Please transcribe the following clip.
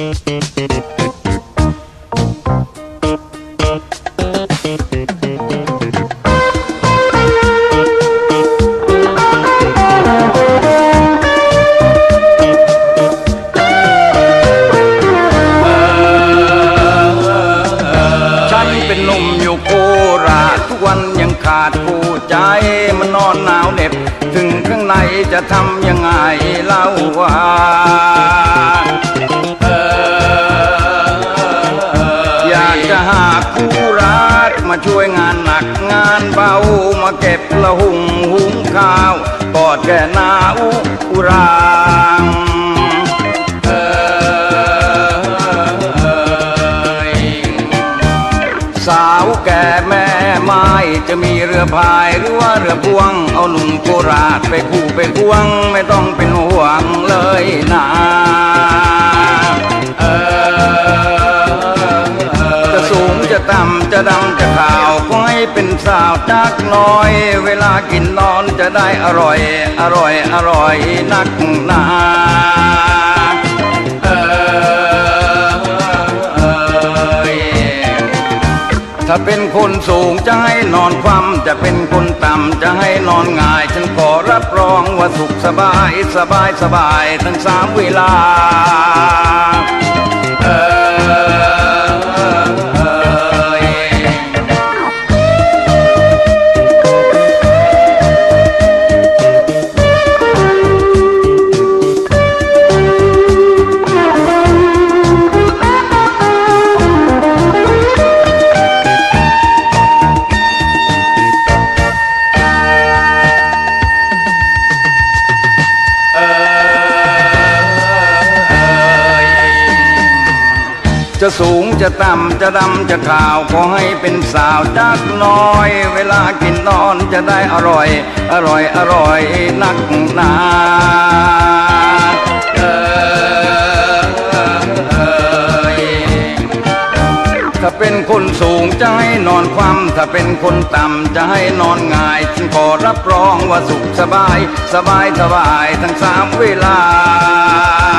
ขาดผู้ใจมันนอนหนาวเหน็บถึงข้างในจะทำยังไงเล่าว่าอยากจะหาคู่รักมาช่วยงานหนักงานเบามาเก็บละหุงข้าวกอดแก่หน้าอุรางสาวแก่แม่ไม้จะมีเรือพายหรือว่าเรือพวงเอาหนุ่มโคราชไปคู่ไปควงไม่ต้องเป็นห่วงเลยนะจะสูงจะต่ำจะดำจะขาวก็ให้เป็นสาวจักน้อยเวลากินนอนจะได้อร่อยอร่อยอร่อยนักหนาถ้าเป็นคนสูงจะให้นอนคว่ำจะเป็นคนต่ำจะให้นอนง่ายฉันขอรับรองว่าสุขสบายสบายสบายทั้งสามเวลาจะสูงจะต่ำจะดำจะขาวขอให้เป็นสาวจักน้อยเวลากินนอนจะได้อร่อยอร่อยอร่อยนักหนาถ้าเป็นคนสูงจะให้นอนคว่ำถ้าเป็นคนต่ำจะให้นอนง่ายฉันขอรับรองว่าสุขสบายสบายสบายทั้งสามเวลา